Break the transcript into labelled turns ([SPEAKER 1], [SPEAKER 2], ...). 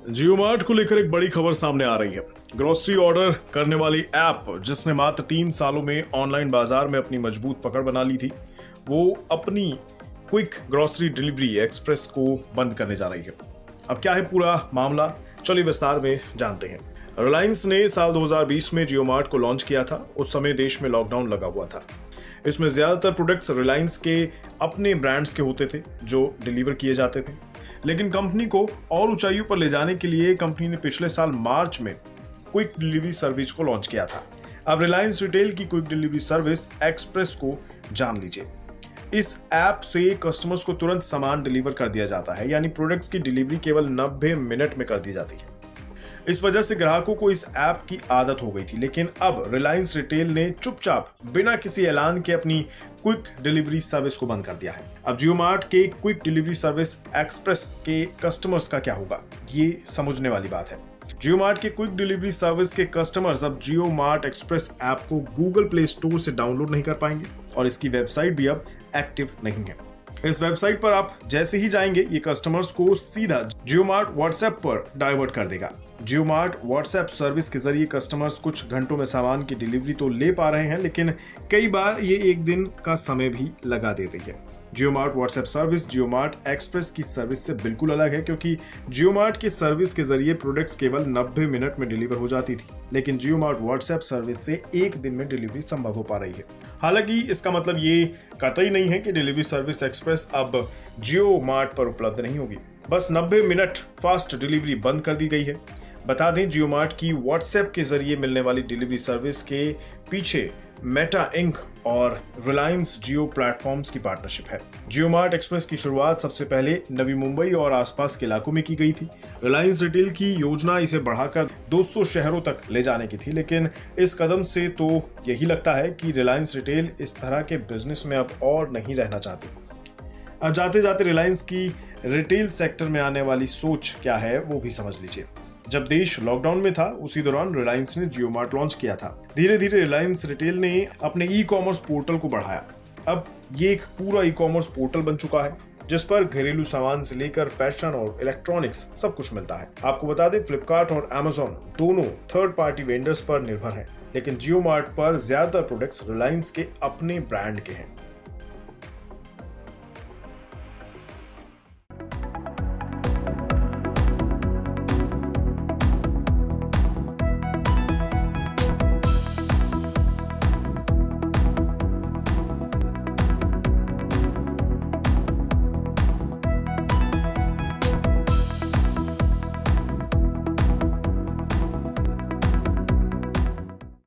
[SPEAKER 1] जियो mart को लेकर एक बड़ी खबर सामने आ रही है। ग्रोसरी ऑर्डर करने वाली ऐप जिसने मात्र 3 सालों में ऑनलाइन बाजार में अपनी मजबूत पकड़ बना ली थी, वो अपनी क्विक ग्रोसरी डिलीवरी एक्सप्रेस को बंद करने जा रही है। अब क्या है पूरा मामला, चलिए विस्तार में जानते हैं। रिलायंस ने साल 2020 में जियो मार्ट को लॉन्च किया था। उस समय देश में लॉकडाउन लगा हुआ था। इसमें ज्यादातर प्रोडक्ट्स रिलायंस के अपने ब्रांड्स के होते थे जो डिलीवर किए जाते थे, लेकिन कंपनी को और ऊंचाइयों पर ले जाने के लिए कंपनी ने पिछले साल मार्च में क्विक डिलीवरी सर्विस को लॉन्च किया था। अब रिलायंस रिटेल की क्विक डिलीवरी सर्विस एक्सप्रेस को जान लीजिए। इस ऐप से कस्टमर्स को तुरंत सामान डिलीवर कर दिया जाता है, यानी प्रोडक्ट्स की डिलीवरी केवल 90 मिनट में कर दी जाती है। इस वजह से ग्राहकों को इस ऐप की आदत हो गई थी, लेकिन अब रिलायंस रिटेल ने चुपचाप बिना किसी ऐलान के अपनी क्विक डिलीवरी सर्विस को बंद कर दिया है। अब जियो मार्ट के क्विक डिलीवरी सर्विस एक्सप्रेस के कस्टमर्स का क्या होगा, ये समझने वाली बात है। जियो मार्ट के क्विक डिलीवरी सर्विस के कस्टमर्स अब जियो मार्ट एक्सप्रेस ऐप को गूगल प्ले स्टोर से डाउनलोड नहीं कर पाएंगे और इसकी वेबसाइट भी अब एक्टिव नहीं है। इस वेबसाइट पर आप जैसे ही जाएंगे, ये कस्टमर्स को सीधा जियो मार्ट व्हाट्सएप पर डाइवर्ट कर देगा। जियो मार्ट व्हाट्सएप सर्विस के जरिए कस्टमर्स कुछ घंटों में सामान की डिलीवरी तो ले पा रहे हैं, लेकिन कई बार ये एक दिन का समय भी लगा देती है। Jio Mart WhatsApp service Jio Mart express की सर्विस से बिल्कुल अलग है, क्योंकि जियो मार्ट की सर्विस के जरिए प्रोडक्ट्स केवल 90 मिनट में डिलीवर हो जाती थी, लेकिन जियो मार्ट व्हाट्सएप सर्विस से एक दिन में डिलीवरी संभव हो पा रही है। हालांकि इसका मतलब ये कतई नहीं है कि डिलीवरी सर्विस एक्सप्रेस अब जियो मार्ट पर उपलब्ध नहीं होगी। बस 90 मिनट फास्ट डिलीवरी बंद कर दी गई है। बता दें, जियो मार्ट की व्हाट्सएप के जरिए मिलने वाली डिलीवरी सर्विस के पीछे मेटा इंक और रिलायंस जियो प्लेटफॉर्म्स की पार्टनरशिप है। जियो मार्ट एक्सप्रेस की शुरुआत सबसे पहले नवी मुंबई और आसपास के इलाकों में की गई थी। रिलायंस रिटेल की योजना इसे बढ़ाकर 200 शहरों तक ले जाने की थी, लेकिन इस कदम से तो यही लगता है कि रिलायंस रिटेल इस तरह के बिजनेस में अब और नहीं रहना चाहती। अब जाते जाते रिलायंस की रिटेल सेक्टर में आने वाली सोच क्या है वो भी समझ लीजिए। जब देश लॉकडाउन में था, उसी दौरान रिलायंस ने जियो मार्ट लॉन्च किया था। धीरे धीरे रिलायंस रिटेल ने अपने ई कॉमर्स पोर्टल को बढ़ाया। अब ये एक पूरा ई कॉमर्स पोर्टल बन चुका है, जिस पर घरेलू सामान से लेकर फैशन और इलेक्ट्रॉनिक्स सब कुछ मिलता है। आपको बता दें, फ्लिपकार्ट और अमेजॉन दोनों थर्ड पार्टी वेंडर्स पर निर्भर हैं, लेकिन जियो मार्ट पर ज्यादातर प्रोडक्ट्स रिलायंस के अपने ब्रांड के हैं।